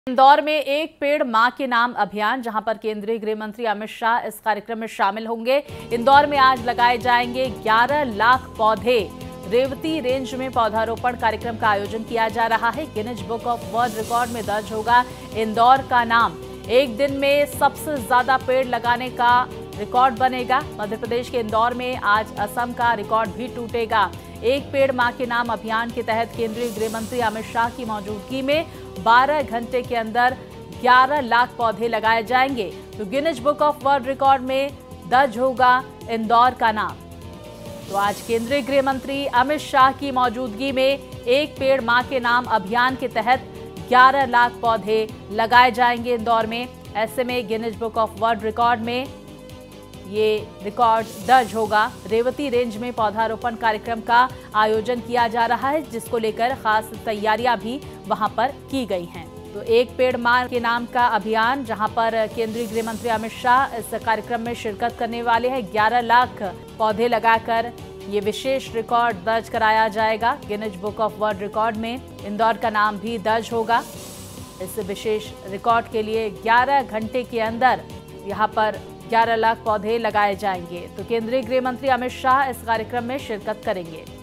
इंदौर में एक पेड़ मां के नाम अभियान, जहां पर केंद्रीय गृह मंत्री अमित शाह इस कार्यक्रम में शामिल होंगे। इंदौर में आज लगाए जाएंगे 11 लाख पौधे। रेवती रेंज में पौधारोपण कार्यक्रम का आयोजन किया जा रहा है। Guinness Book of World Record में दर्ज होगा इंदौर का नाम। एक दिन में सबसे ज्यादा पेड़ लगाने का रिकॉर्ड बनेगा। मध्य प्रदेश के इंदौर में आज असम का रिकॉर्ड भी टूटेगा। एक पेड़ मां के नाम अभियान के तहत केंद्रीय गृह मंत्री अमित शाह की मौजूदगी में 12 घंटे के अंदर 11 लाख पौधे लगाए जाएंगे, तो Guinness Book of World Record में दर्ज होगा इंदौर का नाम। तो आज केंद्रीय गृह मंत्री अमित शाह की मौजूदगी में एक पेड़ मां के नाम अभियान के तहत 11 लाख पौधे लगाए जाएंगे इंदौर में। ऐसे में Guinness Book of World Record में ये रिकॉर्ड दर्ज होगा। रेवती रेंज में पौधारोपण कार्यक्रम का आयोजन किया जा रहा है, जिसको लेकर खास तैयारियां भी वहां पर की गई हैं। तो एक पेड़ मां के नाम का अभियान, जहां पर केंद्रीय गृह मंत्री अमित शाह इस कार्यक्रम में शिरकत करने वाले हैं। 11 लाख पौधे लगाकर ये विशेष रिकॉर्ड दर्ज कराया जाएगा। Guinness Book of World Record में इंदौर का नाम भी दर्ज होगा। इस विशेष रिकॉर्ड के लिए 11 घंटे के अंदर यहाँ पर 11 लाख पौधे लगाए जाएंगे। तो केंद्रीय गृह मंत्री अमित शाह इस कार्यक्रम में शिरकत करेंगे।